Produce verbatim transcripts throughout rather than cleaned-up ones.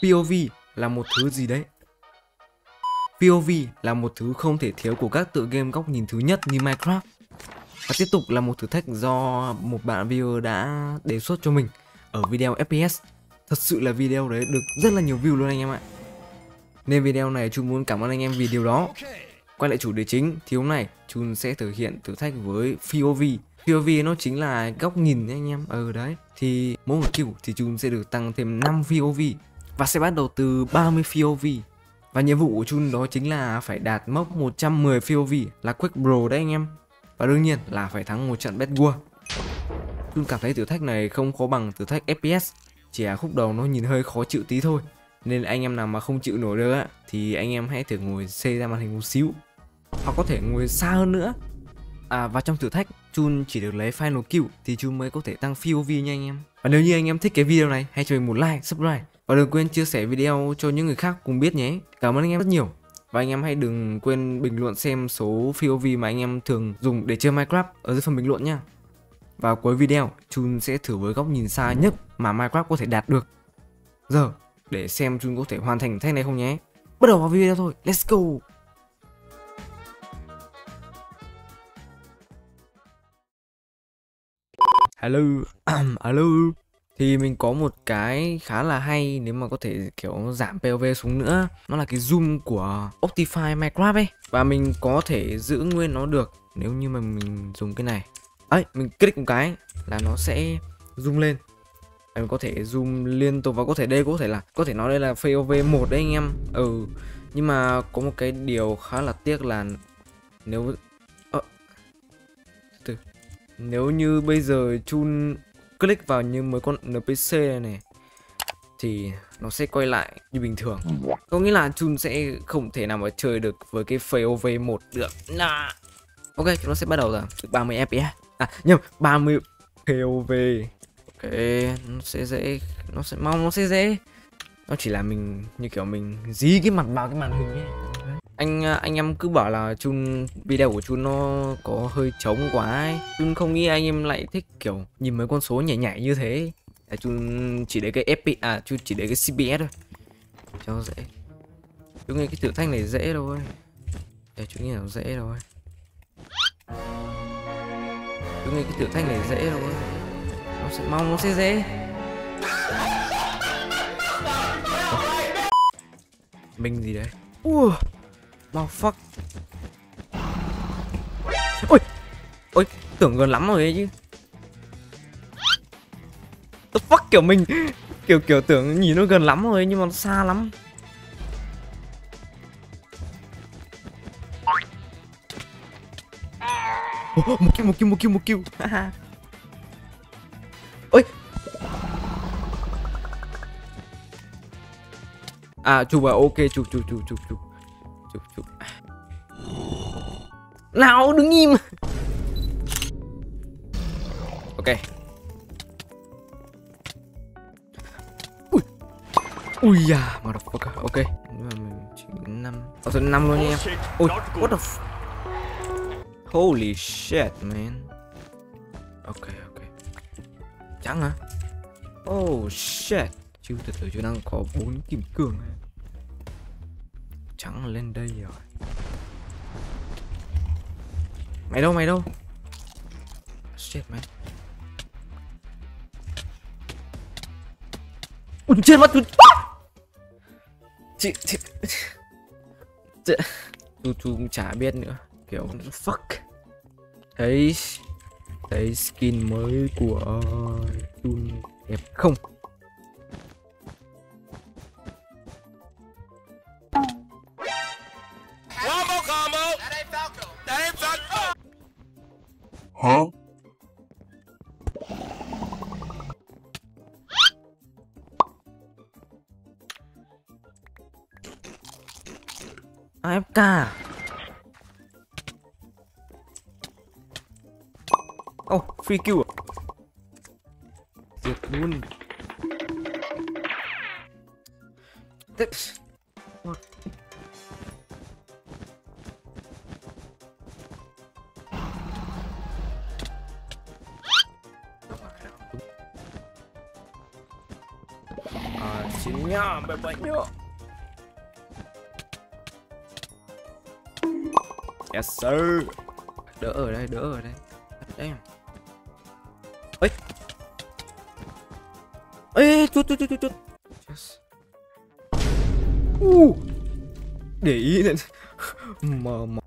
pê ô vê là một thứ gì đấy? pê ô vê là một thứ không thể thiếu của các tựa game góc nhìn thứ nhất như Minecraft. Và tiếp tục là một thử thách do một bạn viewer đã đề xuất cho mình ở video ép pê ét. Thật sự là video đấy được rất là nhiều view luôn anh em ạ. Nên video này Chun muốn cảm ơn anh em vì điều đó. Quay lại chủ đề chính thì hôm nay Chun sẽ thực hiện thử thách với pê ô vê. pê ô vê nó chính là góc nhìn đấy anh em. Ừ đấy. Thì mỗi một kill thì Chun sẽ được tăng thêm năm pê ô vê và sẽ bắt đầu từ ba mươi pê ô vê. Và nhiệm vụ của Chun đó chính là phải đạt mốc một trăm mười pê ô vê là Quake Pro đấy anh em. Và đương nhiên là phải thắng một trận Bed War. Chun cảm thấy thử thách này không khó bằng thử thách ép pê ét, chỉ là khúc đầu nó nhìn hơi khó chịu tí thôi. Nên anh em nào mà không chịu nổi được á thì anh em hãy thử ngồi xê ra màn hình một xíu, hoặc có thể ngồi xa hơn nữa. À, và trong thử thách Chun chỉ được lấy final kill thì Chun mới có thể tăng pê ô vê nha anh em. Và nếu như anh em thích cái video này, hãy cho mình một like, subscribe và đừng quên chia sẻ video cho những người khác cùng biết nhé. Cảm ơn anh em rất nhiều. Và anh em hãy đừng quên bình luận xem số pê ô vê mà anh em thường dùng để chơi Minecraft ở dưới phần bình luận nha. Và cuối video Chun sẽ thử với góc nhìn xa nhất mà Minecraft có thể đạt được. Giờ để xem Chun có thể hoàn thành thách này không nhé. Bắt đầu vào video thôi, let's go. Hello, hello. Thì mình có một cái khá là hay nếu mà có thể kiểu giảm pê ô vê xuống nữa. Nó là cái zoom của Optifine Minecraft ấy. Và mình có thể giữ nguyên nó được nếu như mà mình dùng cái này. Ấy, mình click một cái là nó sẽ zoom lên. Mình có thể zoom liên tục và có thể đây có thể là có thể nói đây là pê ô vê một đấy anh em. Ừ. Nhưng mà có một cái điều khá là tiếc là nếu ờ, từ nếu như bây giờ Chun click vào như mấy con en pê xê này, này thì nó sẽ quay lại như bình thường. Có nghĩa là Chun sẽ không thể nào mà chơi được với cái pê ô vê một được. Nah. Ok, chúng nó sẽ bắt đầu rồi. ba mươi ép pê ét. À nhầm, ba mươi pê ô vê. Ok, nó sẽ dễ, nó sẽ mong nó sẽ dễ. Nó chỉ là mình như kiểu mình dí cái mặt vào cái màn hình ấy. Anh anh em cứ bảo là Chun video của Chun nó có hơi trống quá ấy. Chun không nghĩ anh em lại thích kiểu nhìn mấy con số nhảy nhảy như thế. Để Chun chỉ để cái ép pê à Chun chỉ để cái xê pê ét thôi cho dễ. Chun nghĩ cái thử thách này dễ thôi. Để Chun nghĩ là dễ thôi. Chun nghĩ cái thử thách này dễ thôi. Nó sẽ mong nó sẽ dễ. Mình gì đấy? Ui, wow, fuck. Ôi, ôi, tưởng gần lắm rồi ấy chứ. The fuck, kiểu mình kiểu kiểu tưởng nhìn nó gần lắm rồi nhưng mà nó xa lắm. Oh, một kill, một kill, một kill, một kill. Ôi. À, chụp à, ok, chụp, chụp, chụp, chụp, chụp, chụp, chụp. Nào, đứng im. Ok. Ui, ui da, motherfucker. Ok, nhưng mà mình chỉ năm, có số năm luôn nha em. Ôi, what the f... Holy shit, man. Ok, ok. Trắng hả? Oh shit. Chứ từ từ chú đang có bốn kim cương này. Trắng lên đây rồi. Mày đâu, mày đâu? Shit man. Ui, trên mắt chú. Chị chị chị chú chú cũng chả biết nữa. Kiểu fuck. Thấy thấy skin mới của Chun đẹp không? Hả? a ép ca. Oh, free kill. Tuyệt luôn. chín nhá, bảy bảy nhá. Yes sir. Đỡ ở đây, đỡ ở đây. Đây à. Ê. Ê, chút chút chút chút chút. Yes. Uh. Để ý lên. Mờ mờ.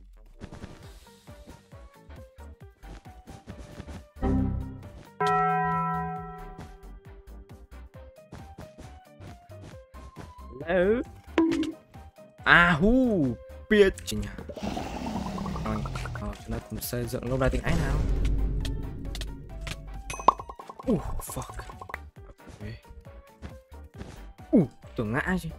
Hello. À hu, biết chị nhỉ. Rồi, ờ, chúng ta cùng xây dựng lâu đài tiếng Anh nào. Uh, fuck. Okay. Uh, tưởng ngã chứ.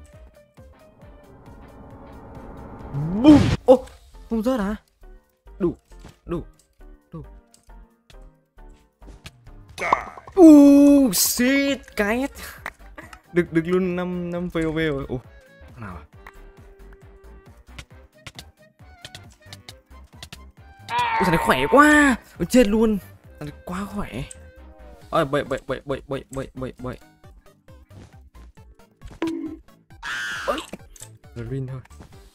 Boom. Ô, oh, không rớt hả? Đủ, đủ, đủ. Uh, shit, cái được được luôn năm năm vê o vê rồi. Ủa, nào à? Ôi, thằng này khỏe quá. Ôi, chết luôn. Thằng này quá khỏe. Ôi, bậy bậy bậy bậy bậy bậy bậy bậy. Ôi, green thôi.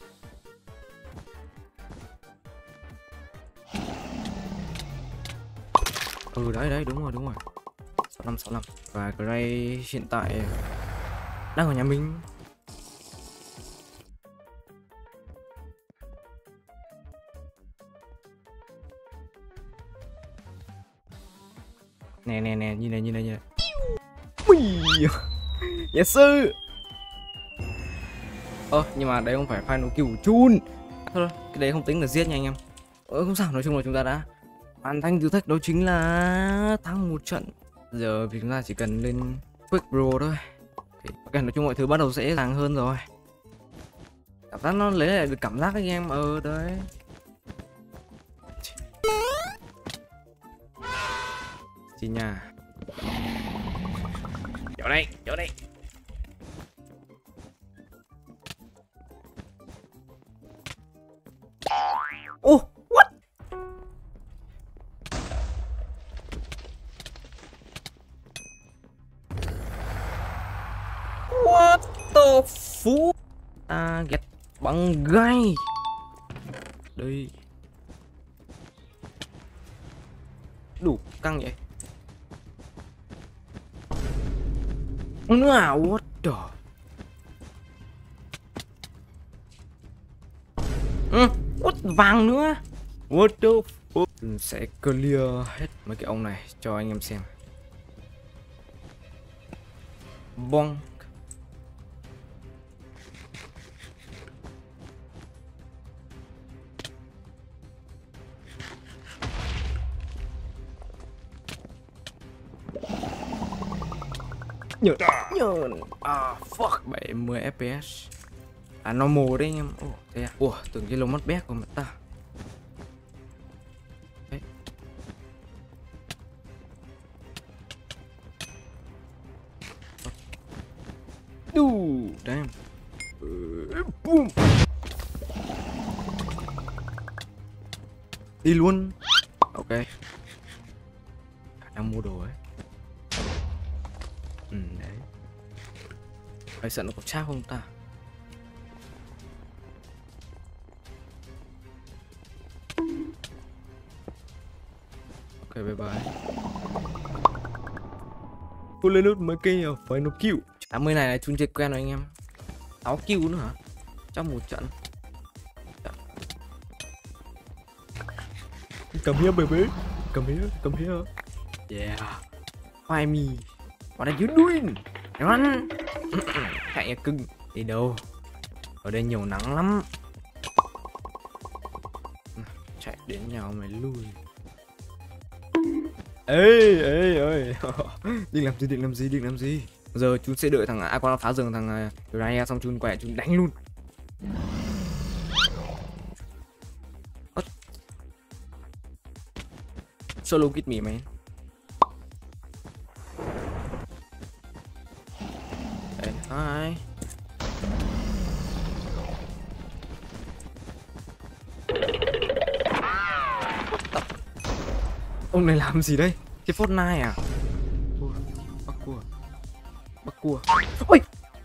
Ừ đấy đấy, đúng rồi đúng rồi. sáu năm sáu năm. Và Gray hiện tại đang ở nhà mình. Nè nè nè, như này như này như này. Ui, yes sir. Ơ, nhưng mà đấy không phải final kill của Chun. Thôi, cái đấy không tính là giết nha anh em. Ờ, không sao, nói chung là chúng ta đã hoàn thành thử thách, đó chính là thắng một trận. Giờ thì chúng ta chỉ cần lên quick bro thôi. Ok, nói chung mọi thứ bắt đầu sẽ dễ dàng hơn rồi. Cảm giác nó lấy lại được cảm giác anh em. Ờ đấy. Chị nhà. Chỗ đây, chỗ đây. Ô, oh, what? What the fuck? Ta ghét bằng gai. Đây. Đủ căng vậy. Nữa à, what the. Ừ, what vàng nữa. What the fuck. Mình sẽ clear hết mấy cái ông này cho anh em xem. Bong. Nhờ, nhờ. À, fuck. bảy mươi ép pê ét. À, normal đấy anh em. Ồ, thế à. Ủa, tưởng cái lồng mắt bé của mặt ta. Đấy. Đù, damn. Boom. Đi luôn. Ok. Đang mua đồ ấy. Ừ, đấy. Phải sợ nó có chắc không ta? Ok, bye bye. Cô lên nút mấy cây final kill. tám mươi này là Chun chơi quen rồi anh em. sáu kill nữa hả? Trong một trận. Come here baby. Come here, come here. Yeah. Why me? What are you doing? Run. Chạy cưng. Đi đâu? Ở đây nhiều nắng lắm. Chạy đến nhà mày lui. Ê ê ê. Định làm gì, định làm gì, định làm gì? Giờ Chun sẽ đợi thằng ai qua phá rừng thằng Raya xong Chun quẹ Chun đánh luôn. Solo kit me man. Đây, hai. Ông này làm gì đây? Cái Fortnite à? Cua. Bắt cua. Bắt cua. Ôi,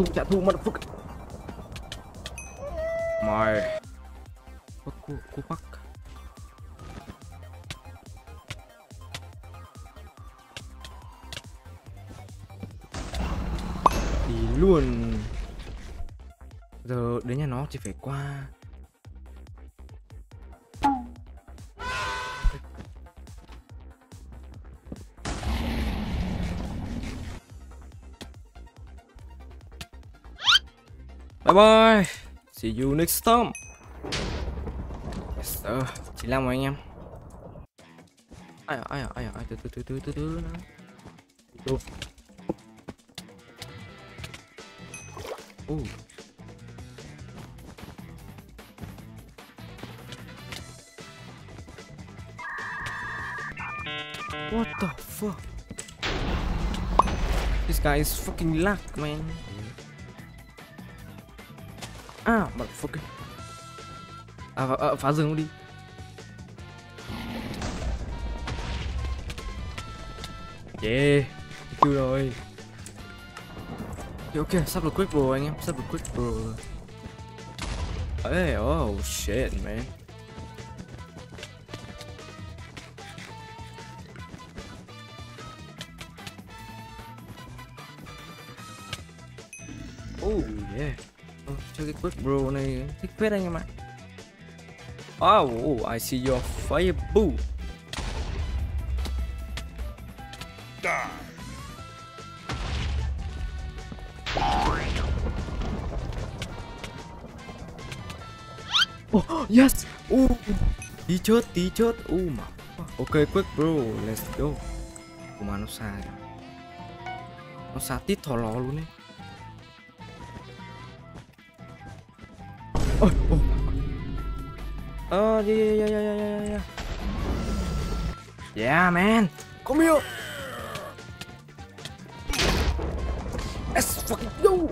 thù trả thù motherfucker. Mày cô cô cô bắc đi luôn. Giờ đến nhà nó chỉ phải qua. Bye bye. See you next time. Yes sir. Chỉ làm rồi anh em. Ai à, ai à, ai à, ai từ từ từ từ từ từ từ. Oh. What the fuck? This guy is fucking luck, man. À, motherfucker. À, à, phá rừng đi. Yeah, kêu rồi. Ok, ok, sắp được quick bro anh em, sắp được quick bro. Hey, oh shit, man. Oh yeah. Oh, chơi cái quick bro này thích phết anh em ạ. Oh, I see your fire boo. Oh, yes. Oh, tí chớt, tí chớt. Oh mà. Ok, quick bro, let's go. Ủa mà nó xa rồi. Nó xa tít thò lò luôn ấy. Oh, oh. Oh, yeah, yeah, yeah, yeah, yeah, yeah. Yeah, man. Come here. Let's fucking go.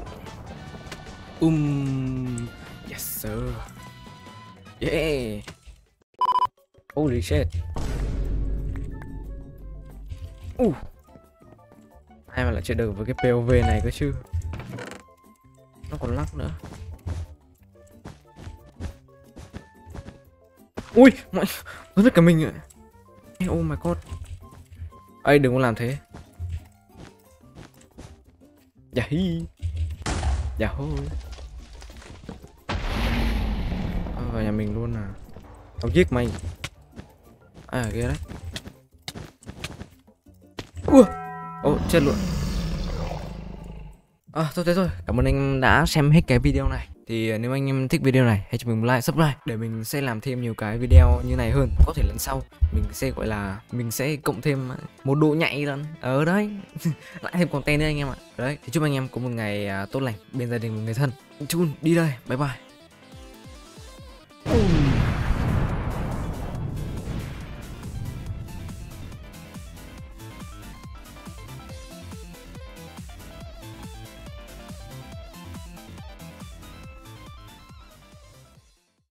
Um, yes sir. Yeah. Holy shit. Uh. Ai mà lại chơi được với cái pê ô vê này cơ chứ. Nó còn lắc nữa. Ui, mọi nó biết cả mình ạ. Oh my god. Ê, đừng có làm thế. Dạ hi. Dạ hôi. À, vào nhà mình luôn à. Tao giết mày. À ghê đấy. Ui. Ồ chết luôn. À thôi thế thôi. Cảm ơn anh em đã xem hết cái video này. Thì nếu anh em thích video này hãy cho mình một like, subscribe để mình sẽ làm thêm nhiều cái video như này hơn. Có thể lần sau mình sẽ gọi là mình sẽ cộng thêm một độ nhạy lần ở đấy. Lại thêm content nữa anh em ạ. Đấy thì chúc anh em có một ngày tốt lành bên gia đình và người thân. Chun đi đây, bye bye.